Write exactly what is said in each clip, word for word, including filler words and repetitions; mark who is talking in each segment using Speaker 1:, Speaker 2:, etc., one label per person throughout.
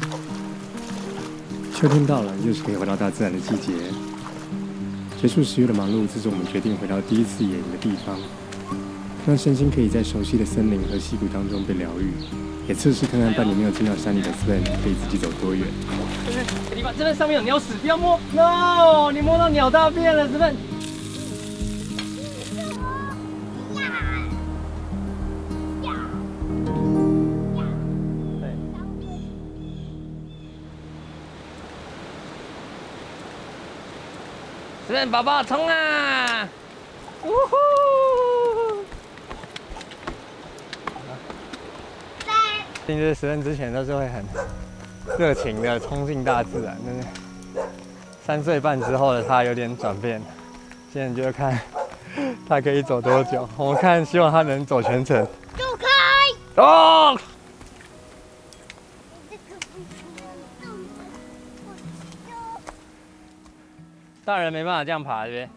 Speaker 1: 秋天到了，又是可以回到大自然的季节。结束十月的忙碌，这是我们决定回到第一次野营的地方，让身心可以在熟悉的森林和溪谷当中被疗愈，也测试看看半年没有进到山里的 Sven 可以自己走多远。
Speaker 2: 这边这地方，这边上面有鸟屎，不要摸 ！No， 你摸到鸟大便了 ，Sven。Sven 宝宝冲啊！呜呼！
Speaker 3: 其实Sven之前都是会很热情的冲进大自然，但是三岁半之后的他有点转变。现在就看他可以走多久。我们看，希望他能走全程。
Speaker 4: 走开！
Speaker 3: 哦！
Speaker 2: 大人没办法这样爬，对不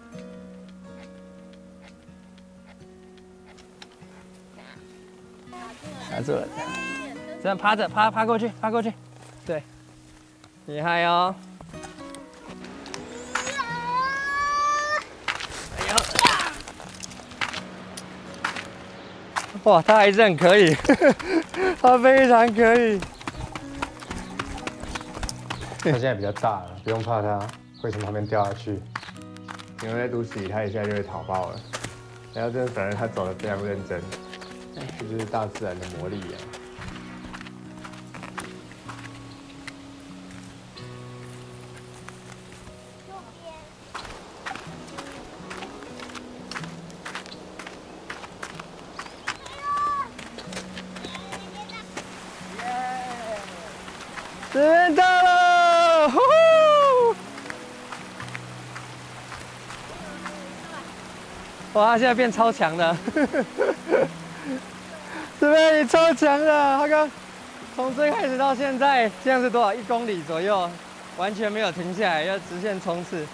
Speaker 2: 对？拿住了，这样趴着，趴趴过去，趴过去，对，厉害哦！哎呦！
Speaker 3: 哇，他还是很可以，他非常可以。他现在比较大了，不用怕他会从旁边掉下去。因为在都市里，他一下就会逃跑了。然后真的，反正他走得非常认真，这就是大自然的魔力啊！
Speaker 2: Sven到了！呼呼！哇，他现在变超强了！Sven你超强了！他刚从最开始到现在，这样是多少？一公里左右，完全没有停下来，要直线冲刺。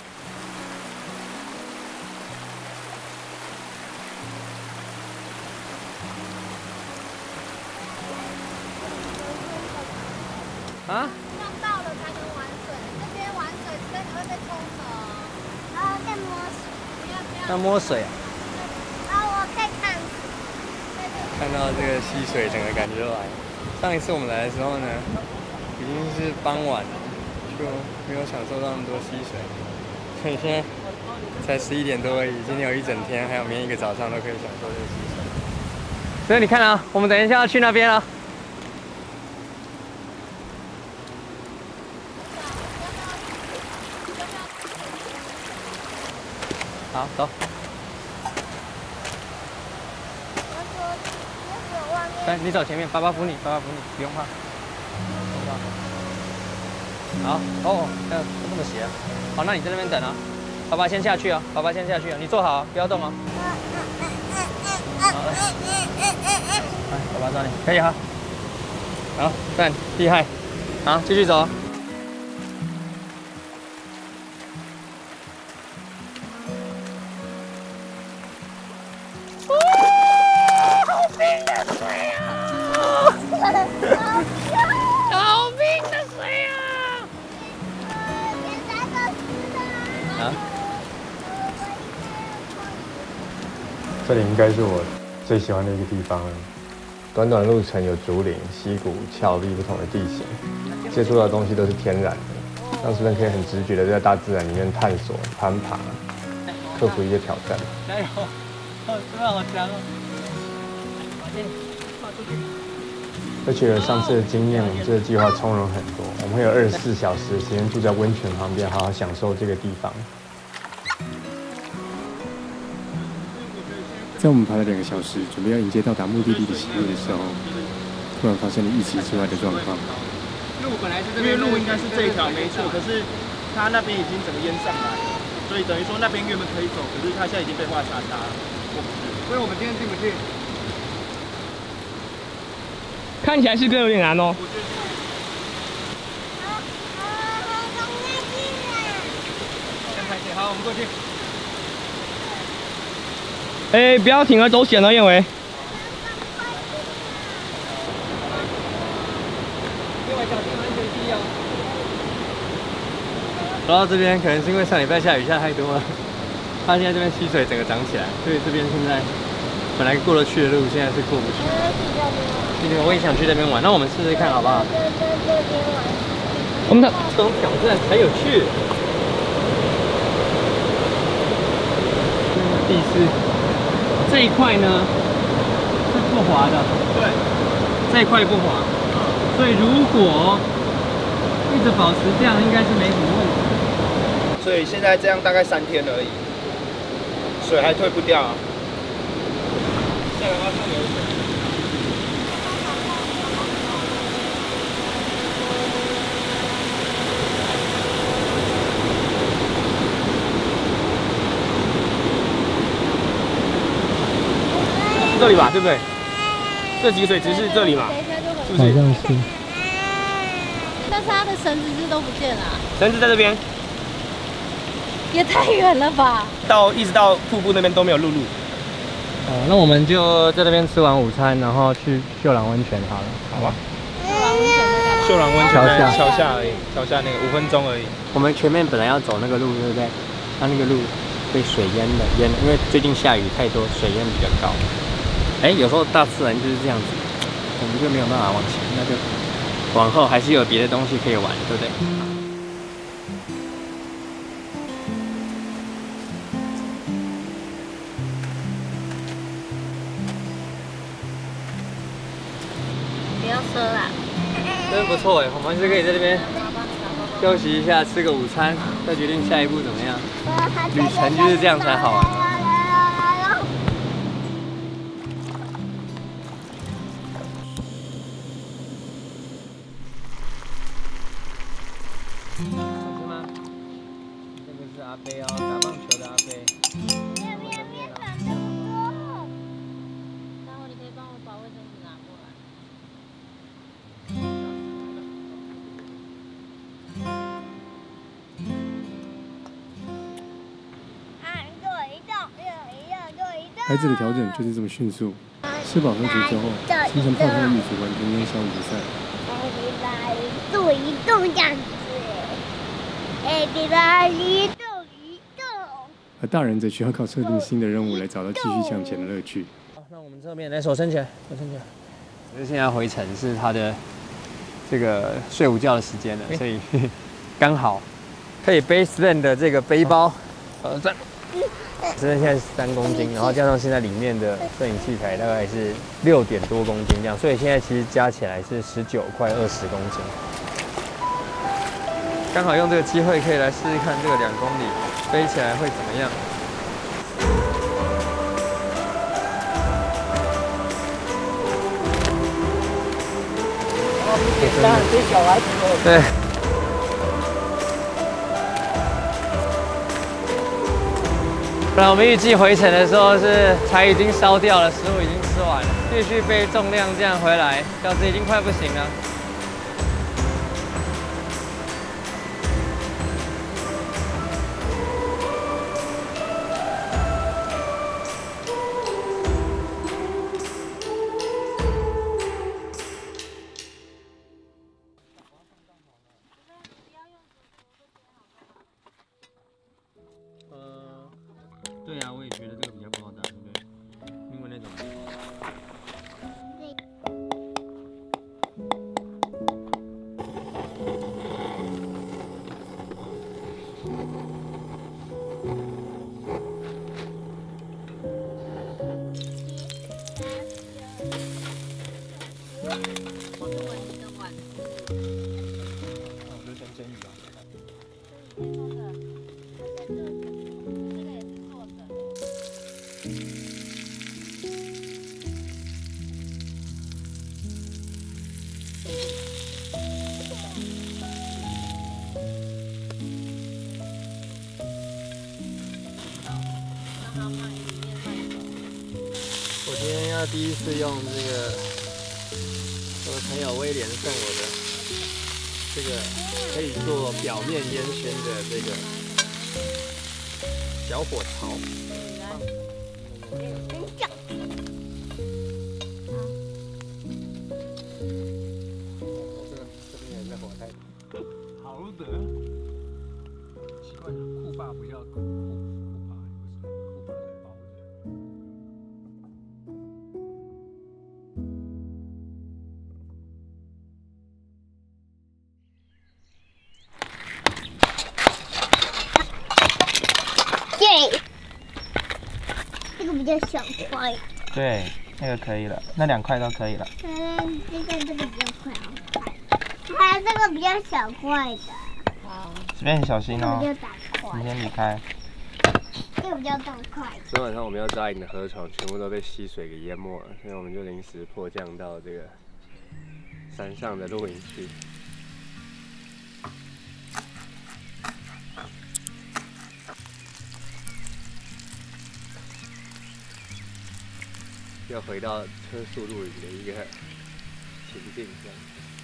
Speaker 2: 啊？
Speaker 4: 要到了才能玩水，这边玩水这边你会被冲走。然后再摸水，不要不要。
Speaker 2: 要摸水啊？
Speaker 4: 然后我可以看。
Speaker 3: 看到这个溪水，整个感觉都来。上一次我们来的时候呢，已经是傍晚了，就没有享受到那么多溪水。所以现在才十一点多而已，今天有一整天，还有明天一个早上都可以享受这个溪水。
Speaker 2: 所以你看啊，我们等一下要去那边了。好，走。来，你走前面，爸爸扶你，爸爸扶你，不用怕。好，哦，要这么斜啊。好，那你在那边等啊。爸爸先下去啊，爸爸先下去啊，你坐好啊，不要动啊。好，来，来，爸爸找你，可以哈。好，赞，厉害。好，继续走。好冰的水啊！啊？
Speaker 3: 这里应该是我最喜欢的一个地方了。短短路程有竹林、溪谷、峭壁不同的地形，接触到的东西都是天然的，让Sven可以很直觉的在大自然里面探索、攀爬，克服一些挑战。
Speaker 2: 加油！真的好强哦！
Speaker 3: 而且上次的经验，我们这个计划从容很多。我们会有二十四小时的时间住在温泉旁边，好好享受这个地方。
Speaker 1: 在我们爬了两个小时，准备要迎接到达目的地的喜悦的时候，突然发生了预期之外的状况。
Speaker 5: 路本来是这边路应该是这一条没错，可是它那边已经整个淹上来了，所以等于说那边原本可以走，可是它现在已经被画叉叉了。所以我们今天进不去。
Speaker 2: 看起来是更有点难哦。
Speaker 5: 先拍线，好，我们过去。
Speaker 2: 哎，不要铤而走险哦，燕维。
Speaker 5: 另外一条，另外一条。
Speaker 2: 全第一哦。走到这边，可能是因为上礼拜下雨下太多了，它现在这边溪水整个涨起来，所以这边现在本来过得去的路，现在是过不去。这边我也想去那边玩，那我们试试看好不好？我们的这种挑战才有趣。第四这一块呢是不滑的，对，这一块不滑，所以如果一直保持这样，应该是没什么问题。
Speaker 5: 所以现在这样大概三天而已，水还退不掉啊。下来的话是有水。这里吧，对不对？这几个水池是这里嘛？是不是？
Speaker 1: 好像是。
Speaker 4: 但是它的绳子是都不见了、啊，
Speaker 5: 绳子在这边，
Speaker 4: 也太远了吧？
Speaker 5: 到一直到瀑布那边都没有陆路。
Speaker 2: 哦，那我们就在这边吃完午餐，然后去秀朗温泉好了。
Speaker 5: 好吧。
Speaker 4: 秀朗温泉在干嘛？
Speaker 5: 秀朗温泉
Speaker 2: 桥下
Speaker 5: 桥下而已，桥下那个五分钟而已。
Speaker 2: 我们前面本来要走那个路，对不对？它那个路被水淹了，淹了，因为最近下雨太多，水淹比较高。哎，有时候大自然就是这样子，我们就没有办法往前，那就往后还是有别的东西可以玩，对不对？
Speaker 4: 不要说啦，
Speaker 2: 真不错哎，我们是可以在这边休息一下，吃个午餐，再决定下一步怎么样。旅程就是这样才好玩。好吃吗？这个是阿飞哦，打棒球的阿飞。
Speaker 4: 面面面很多。然后你可以帮我把卫生纸拿过来。啊，做一动，做一动，做一动。
Speaker 1: 孩子的调整就是这么迅速。吃饱喝足之后，形成泡泡浴组完全烟消云散。
Speaker 4: 做一动这样子。哎，别来一动一动。
Speaker 1: 而大人则需要靠设定新的任务来找到继续向前的乐趣。
Speaker 2: 好，那我们侧面来手伸起来，手伸起来。就是现在回程是他的这个睡午觉的时间了，所以刚好可以背 Sven 的这个背包，呃，这 Sven 现在是三公斤，然后加上现在里面的摄影器材大概是六点多公斤这样，所以现在其实加起来是十九快二十公斤。刚好用这个机会可以来试试看这个两公里背起来会怎么样。
Speaker 5: 简单，给小孩子的。
Speaker 2: 对。本来我们预计回程的时候是柴已经烧掉了，食物已经吃完了，继续背重量这样回来，脚趾已经快不行了。对啊，我也觉得这个比较不好打，对不对？因为那种。
Speaker 4: 我是玩一个碗。
Speaker 5: 那我就先蒸鱼吧。
Speaker 2: 我今天要第一次用这个我的朋友威廉送我的这个可以做表面烟熏的这个小火槽。这个这边也是火太
Speaker 5: 好的。奇怪，酷爸不叫酷酷爸，为什么酷爸是包的？
Speaker 4: 对，这个比较小块。
Speaker 2: 对，那个可以了，那两块都可以了。
Speaker 4: 嗯，这个这个比较快，好快。还有这个比较小块的。好。
Speaker 2: 这边很小心哦。
Speaker 4: 这个比较大块。
Speaker 2: 你先离开。
Speaker 4: 这个比较大块。
Speaker 3: 昨天晚上我们要扎营的河床全部都被溪水给淹没了，所以我们就临时迫降到这个山上的露营区。又回到车速露营的一个情境，这样。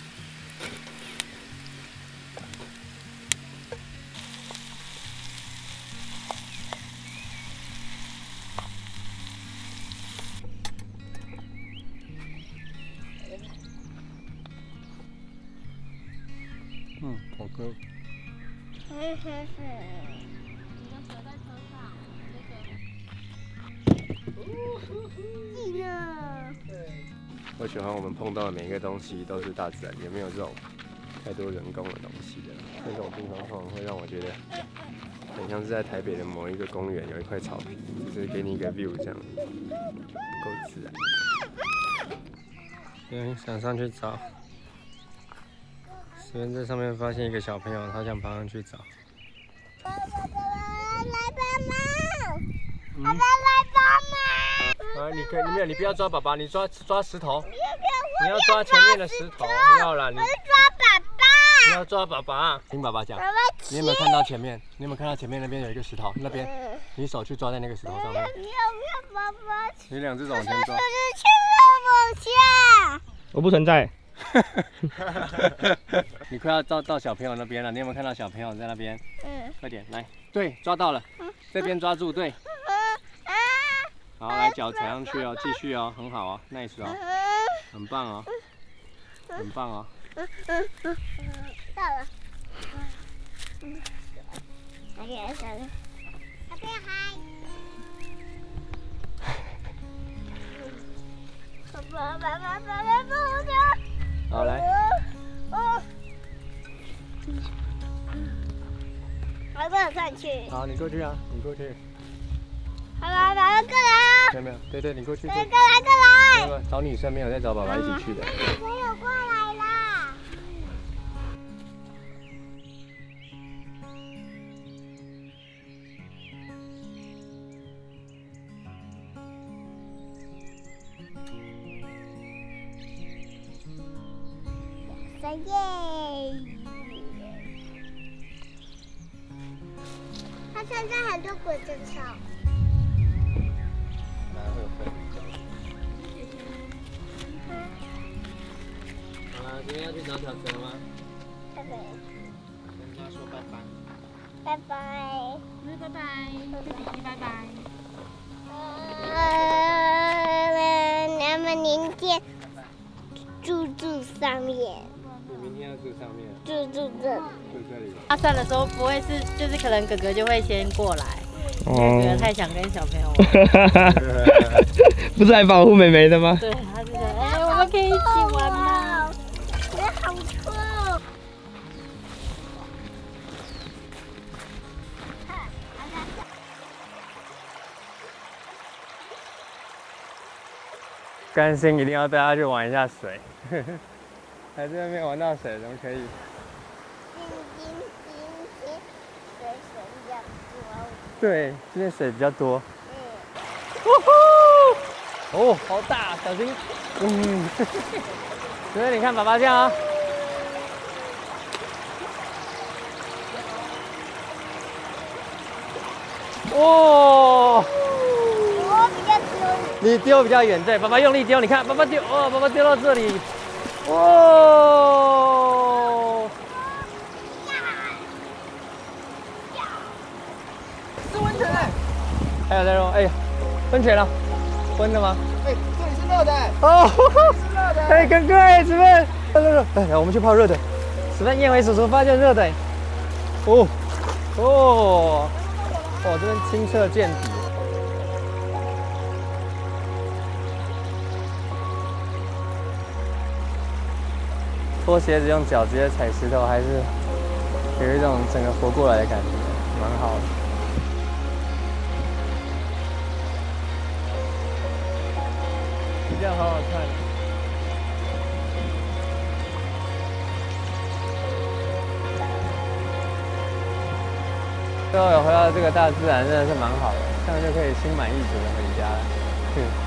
Speaker 3: 嗯，好喝。
Speaker 4: 嘿嘿嘿。你要折在车上，这个。对。
Speaker 3: 我喜欢我们碰到的每一个东西都是大自然，也没有这种太多人工的东西的。这种地方通常会让我觉得很像是在台北的某一个公园有一块草坪，只是给你一个 view 这样，不够自然。
Speaker 1: 嗯，想上去找。这边在上面发现一个小朋友，他想爬上去找。
Speaker 4: 爸爸，爸爸来帮忙！爸爸来帮忙！
Speaker 1: 啊，你可以，没有，你不要抓爸爸，你抓抓石头。
Speaker 4: 不要不要，
Speaker 1: 你要抓前面的石头，不要啦，你。
Speaker 4: 我是抓爸爸。
Speaker 1: 你要抓爸爸，听爸爸讲。你有没有看到前面？你有没有看到前面那边有一个石头？那边，你手去抓在那个石头上面。
Speaker 4: 不要不要，爸爸。
Speaker 3: 你两只手往前抓。
Speaker 4: 我是去了往下。
Speaker 2: 我不存在。
Speaker 3: 你快要到到小朋友那边了，你有没有看到小朋友在那边？
Speaker 4: 嗯。
Speaker 3: 快点来，对，抓到了，这边抓住，对。好，来脚踩上去哦，继续哦，很好哦 ，nice 哦，很棒哦，很棒哦。
Speaker 4: 到了。来给小朋友，小朋友嗨。爸爸爸爸爸爸爸爸。
Speaker 3: 好来。
Speaker 4: 哦。还不能上去。
Speaker 3: 好，你过去啊，你过去。
Speaker 4: 爸爸爸爸过来啊！
Speaker 3: 没有没有，对对，你过去。
Speaker 4: 过来过来。
Speaker 3: 没有找女生没有在找爸爸一起去的。
Speaker 4: 小朋友过来啦！三耶！它现在很多鬼子草。
Speaker 3: 哪会有风？好了，今天要去找小蛇吗？
Speaker 4: 拜拜。
Speaker 3: 跟他说拜拜。
Speaker 4: 拜拜。
Speaker 6: 拜拜拜，对弟弟拜拜。
Speaker 4: 呃，那么明天住住上面。
Speaker 3: 你明天要住上面。
Speaker 4: 住住这。
Speaker 3: 住这里。
Speaker 6: 他算的时候不会是，就是可能哥哥就会先过来，因为哥哥太想跟小朋友玩。
Speaker 2: 不是来保护妹妹的吗？
Speaker 6: 对，他就觉得，哎，我们可以一起玩吗？
Speaker 4: 觉得好臭。
Speaker 1: 甘心一定要带他去玩一下水，还在那边玩到水，怎么可以？
Speaker 4: 金金金金，水水比较多。
Speaker 1: 对，这边水比较多。
Speaker 4: 嗯。
Speaker 1: 哦，好大，小心！嗯，所以你看爸爸这样啊。哇！
Speaker 4: 我比较丢。
Speaker 1: 你丢比较远，对，爸爸用力丢，你看，爸爸丢，哦，爸爸丢到这里，哇！
Speaker 5: 是温泉哎！
Speaker 1: 还有在说，哎，温泉了，温的吗？
Speaker 5: 哎，这里是热的。
Speaker 1: 哦，
Speaker 5: 是热的。
Speaker 1: 哎，哥哥，哎，这边，热热热，哎，来，我们去泡热的，
Speaker 2: 史芬燕尾叔叔发现热的，哦哦哦，这边清澈见底。脱鞋子用脚直接踩石头，还是有一种整个活过来的感觉，蛮好的。这样好好看。最后有回到这个大自然，真的是蛮好的，这样就可以心满意足的回家了。